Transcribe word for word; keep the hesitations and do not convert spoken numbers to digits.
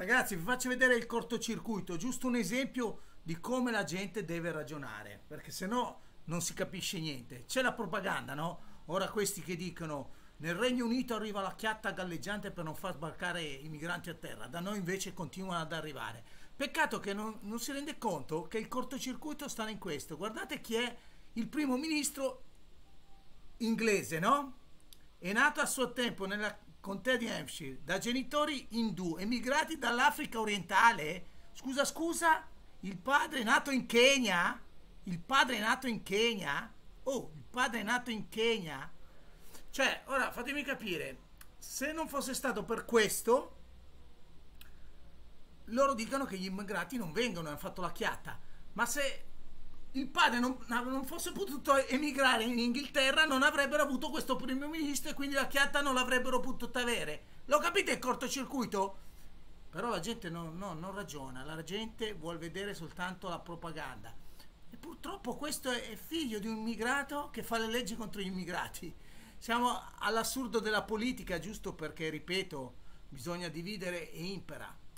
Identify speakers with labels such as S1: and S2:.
S1: Ragazzi, vi faccio vedere il cortocircuito, giusto un esempio di come la gente deve ragionare, perché se no non si capisce niente. C'è la propaganda, no? Ora questi che dicono nel Regno Unito arriva la chiatta galleggiante per non far sbarcare i migranti a terra, da noi invece continuano ad arrivare. Peccato che non, non si rende conto che il cortocircuito sta in questo. Guardate chi è il primo ministro inglese, no? È nato a suo tempo nella contea di Hampshire da genitori indù emigrati dall'Africa orientale. Scusa, scusa, il padre è nato in Kenya? Il padre è nato in Kenya? Oh, il padre è nato in Kenya? Cioè, ora fatemi capire, se non fosse stato per questo, loro dicono che gli immigrati non vengono, hanno fatto la chiatta. Ma se il padre non, non fosse potuto emigrare in Inghilterra, non avrebbero avuto questo primo ministro e quindi la chiatta non l'avrebbero potuta avere. Lo capite il cortocircuito? Però la gente non, no, non ragiona, la gente vuole vedere soltanto la propaganda. E purtroppo questo è figlio di un immigrato che fa le leggi contro gli immigrati. Siamo all'assurdo della politica, giusto perché, ripeto, bisogna dividere e impera.